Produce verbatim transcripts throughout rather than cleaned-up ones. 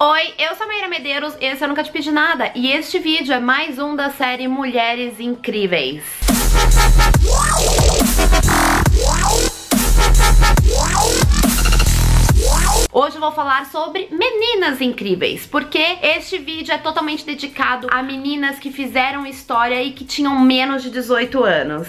Oi, eu sou a Maíra Medeiros, esse eu Nunca Te Pedi Nada e este vídeo é mais um da série Mulheres Incríveis. Hoje eu vou falar sobre meninas incríveis, porque este vídeo é totalmente dedicado a meninas que fizeram história e que tinham menos de dezoito anos.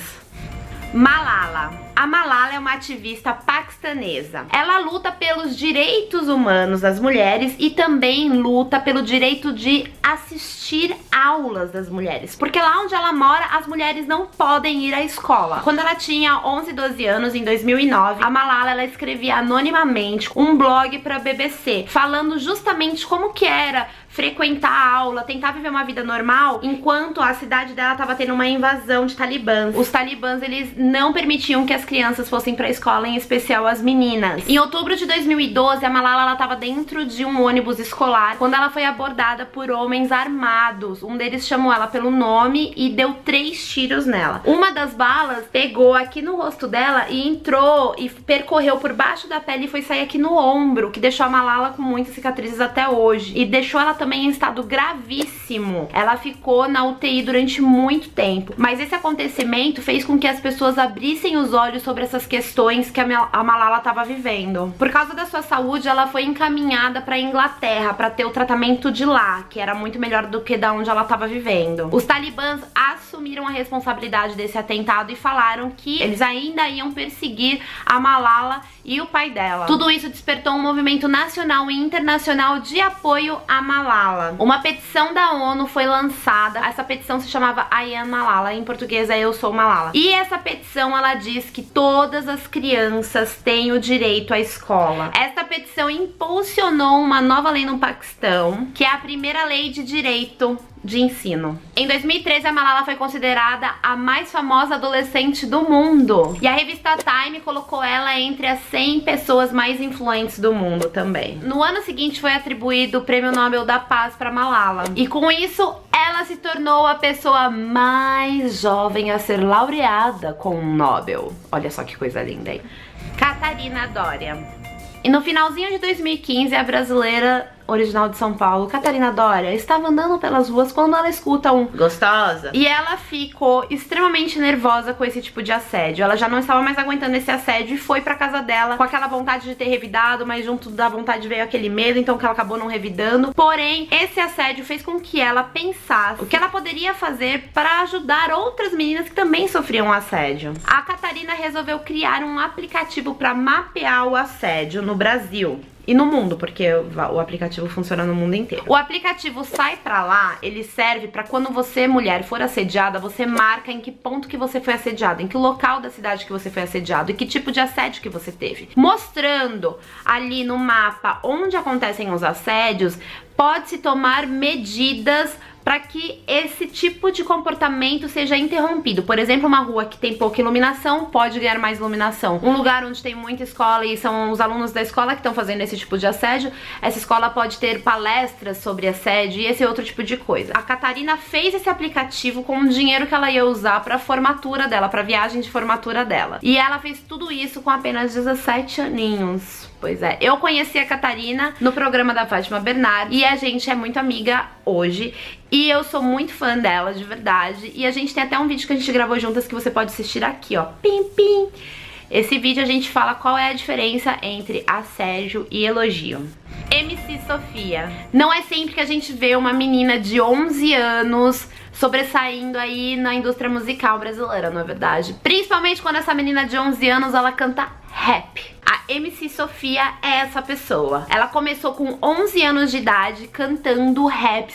Malala. A Malala é uma ativista paquistanesa. Ela luta pelos direitos humanos das mulheres e também luta pelo direito de assistir aulas das mulheres. Porque lá onde ela mora, as mulheres não podem ir à escola. Quando ela tinha onze, doze anos, em dois mil e nove, a Malala ela escrevia anonimamente um blog para a B B C, falando justamente como que era frequentar a aula, tentar viver uma vida normal, enquanto a cidade dela estava tendo uma invasão de talibãs. Os talibãs, eles não permitiam que as crianças fossem pra escola, em especial as meninas. Em outubro de dois mil e doze, a Malala ela tava dentro de um ônibus escolar quando ela foi abordada por homens armados. Um deles chamou ela pelo nome e deu três tiros nela. Uma das balas pegou aqui no rosto dela e entrou e percorreu por baixo da pele e foi sair aqui no ombro, que deixou a Malala com muitas cicatrizes até hoje. E deixou ela também em estado gravíssimo. Ela ficou na U T I durante muito tempo. Mas esse acontecimento fez com que as pessoas abrissem os olhos sobre essas questões que a Malala estava vivendo. Por causa da sua saúde, ela foi encaminhada para Inglaterra para ter o tratamento de lá, que era muito melhor do que da onde ela estava vivendo. Os talibãs assumiram a responsabilidade desse atentado e falaram que eles ainda iam perseguir a Malala e o pai dela. Tudo isso despertou um movimento nacional e internacional de apoio a Malala. Uma petição da ONU foi lançada. Essa petição se chamava I Am Malala, em português é Eu Sou Malala. E essa petição ela diz que todas as crianças têm o direito à escola. Esta petição impulsionou uma nova lei no Paquistão, que é a primeira lei de direito de ensino. Em dois mil e treze, a Malala foi considerada a mais famosa adolescente do mundo. E a revista Time colocou ela entre as cem pessoas mais influentes do mundo também. No ano seguinte foi atribuído o Prêmio Nobel da Paz para Malala. E com isso, ela se tornou a pessoa mais jovem a ser laureada com um Nobel. Olha só que coisa linda, hein? Catarina Doria. E no finalzinho de dois mil e quinze, a brasileira original de São Paulo, Catarina Doria, estava andando pelas ruas quando ela escuta um gostosa. E ela ficou extremamente nervosa com esse tipo de assédio. Ela já não estava mais aguentando esse assédio e foi pra casa dela com aquela vontade de ter revidado, mas junto da vontade veio aquele medo, então que ela acabou não revidando. Porém, esse assédio fez com que ela pensasse o que ela poderia fazer para ajudar outras meninas que também sofriam assédio. A Catarina resolveu criar um aplicativo para mapear o assédio no Brasil e no mundo, porque o aplicativo funciona no mundo inteiro. O aplicativo Sai Pra Lá, ele serve pra quando você, mulher, for assediada, você marca em que ponto que você foi assediada, em que local da cidade que você foi assediado e que tipo de assédio que você teve. Mostrando ali no mapa onde acontecem os assédios, pode-se tomar medidas para que esse tipo de comportamento seja interrompido. Por exemplo, uma rua que tem pouca iluminação pode ganhar mais iluminação. Um lugar onde tem muita escola e são os alunos da escola que estão fazendo esse tipo de assédio, essa escola pode ter palestras sobre assédio e esse outro tipo de coisa. A Catarina fez esse aplicativo com o dinheiro que ela ia usar para a formatura dela, para a viagem de formatura dela. E ela fez tudo isso com apenas dezessete aninhos. Pois é, eu conheci a Catarina no programa da Fátima Bernardes e a gente é muito amiga hoje. E eu sou muito fã dela, de verdade. E a gente tem até um vídeo que a gente gravou juntas que você pode assistir aqui, ó. Pim, pim. Esse vídeo a gente fala qual é a diferença entre assédio e elogio. M C Sofia. Não é sempre que a gente vê uma menina de onze anos sobressaindo aí na indústria musical brasileira, não é verdade? Principalmente quando essa menina de onze anos, ela canta rap. A M C Sofia é essa pessoa. Ela começou com onze anos de idade cantando raps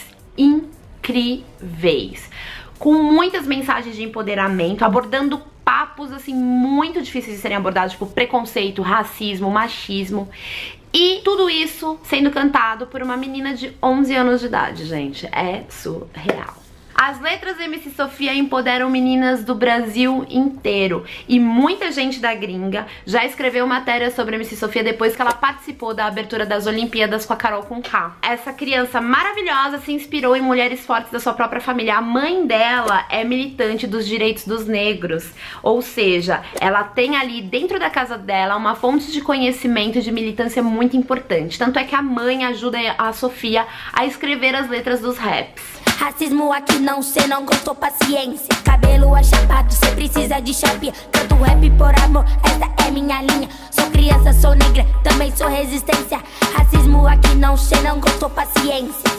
incríveis, com muitas mensagens de empoderamento, abordando papos assim muito difíceis de serem abordados, tipo preconceito, racismo, machismo. E tudo isso sendo cantado por uma menina de onze anos de idade, gente. É surreal. As letras da M C Sofia empoderam meninas do Brasil inteiro. E muita gente da gringa já escreveu matéria sobre a M C Sofia depois que ela participou da abertura das Olimpíadas com a Carol Conká. Essa criança maravilhosa se inspirou em mulheres fortes da sua própria família. A mãe dela é militante dos direitos dos negros. Ou seja, ela tem ali dentro da casa dela uma fonte de conhecimento e de militância muito importante. Tanto é que a mãe ajuda a Sofia a escrever as letras dos raps. Racismo aqui não, cê não gostou, paciência. Cabelo achapado, cê precisa de chapinha. Canto rap por amor, essa é minha linha. Sou criança, sou negra, também sou resistência. Racismo aqui não, cê não gostou, paciência.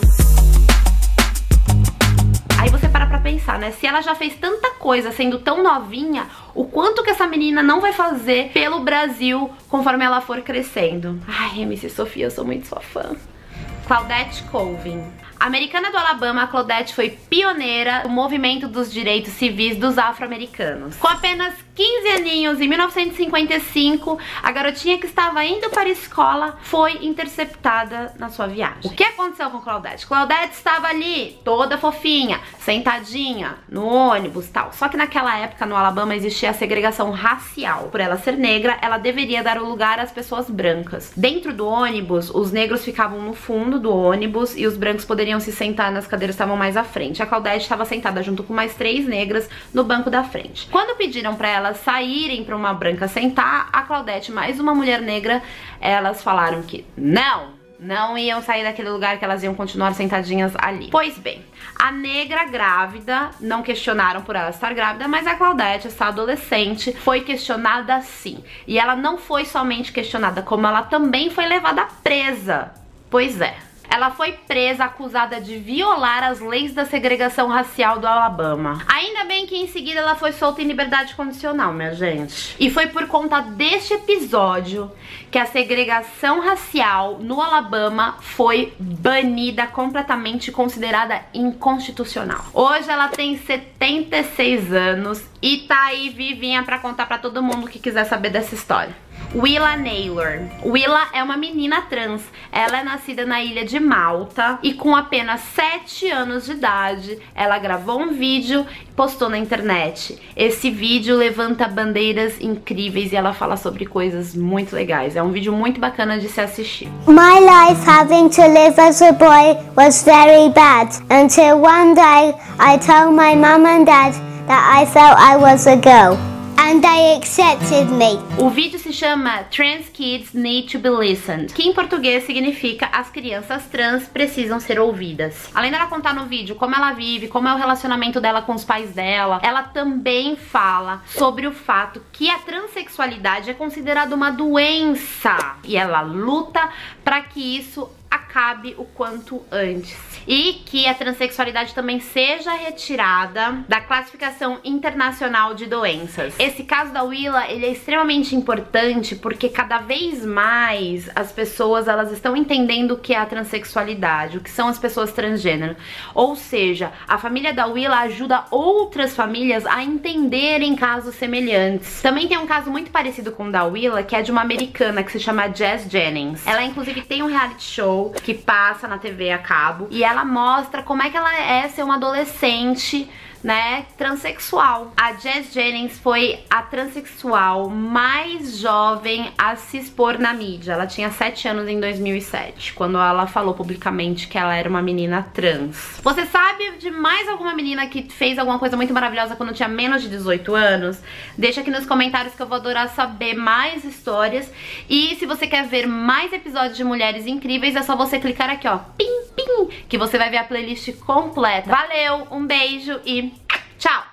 Aí você para pra pensar, né? Se ela já fez tanta coisa sendo tão novinha, o quanto que essa menina não vai fazer pelo Brasil conforme ela for crescendo. Ai, M C Sofia, eu sou muito sua fã. Claudette Colvin. Americana do Alabama, a Claudette foi pioneira no movimento dos direitos civis dos afro-americanos. Com apenas quinze aninhos, em mil novecentos e cinquenta e cinco, a garotinha que estava indo para a escola foi interceptada na sua viagem. O que aconteceu com Claudette? Claudette estava ali, toda fofinha, sentadinha, no ônibus e tal. Só que naquela época, no Alabama, existia a segregação racial. Por ela ser negra, ela deveria dar o lugar às pessoas brancas. Dentro do ônibus, os negros ficavam no fundo do ônibus e os brancos poderiam se sentar nas cadeiras que estavam mais à frente. A Claudette estava sentada junto com mais três negras no banco da frente. Quando pediram para elas saírem para uma branca sentar, a Claudette mais uma mulher negra, elas falaram que não, não iam sair daquele lugar, que elas iam continuar sentadinhas ali. Pois bem, a negra grávida, não questionaram por ela estar grávida, mas a Claudette, essa adolescente, foi questionada sim. E ela não foi somente questionada, como ela também foi levada presa. Pois é. Ela foi presa acusada de violar as leis da segregação racial do Alabama. Ainda bem que em seguida ela foi solta em liberdade condicional, minha gente. E foi por conta deste episódio que a segregação racial no Alabama foi banida completamente, considerada inconstitucional. Hoje ela tem setenta e seis anos e tá aí vivinha pra contar pra todo mundo que quiser saber dessa história. Willa Naylor. Willa é uma menina trans. Ela é nascida na ilha de Malta e com apenas sete anos de idade, ela gravou um vídeo e postou na internet. Esse vídeo levanta bandeiras incríveis e ela fala sobre coisas muito legais. É um vídeo muito bacana de se assistir. My life having to live as a boy was very bad until one day I told my mum and dad that I felt I was a girl. And they accepted me. O vídeo se chama Trans Kids Need to Be Listened, que em português significa as crianças trans precisam ser ouvidas. Além dela contar no vídeo como ela vive, como é o relacionamento dela com os pais dela, ela também fala sobre o fato que a transexualidade é considerada uma doença e ela luta para que isso acabe o quanto antes. E que a transexualidade também seja retirada da classificação internacional de doenças. Esse caso da Willa, ele é extremamente importante porque cada vez mais as pessoas, elas estão entendendo o que é a transexualidade, o que são as pessoas transgênero. Ou seja, a família da Willa ajuda outras famílias a entenderem casos semelhantes. Também tem um caso muito parecido com o da Willa, que é de uma americana que se chama Jazz Jennings. Ela inclusive tem um reality show que passa na T V a cabo e ela mostra como é que ela é ser uma adolescente, né, transexual. A Jazz Jennings foi a transexual mais jovem a se expor na mídia. Ela tinha sete anos em dois mil e sete, quando ela falou publicamente que ela era uma menina trans. Você sabe de mais alguma menina que fez alguma coisa muito maravilhosa quando tinha menos de dezoito anos? Deixa aqui nos comentários que eu vou adorar saber mais histórias. E se você quer ver mais episódios de Mulheres Incríveis, é só você clicar aqui, ó, pim, pim, que você vai ver a playlist completa. Valeu, um beijo e tchau!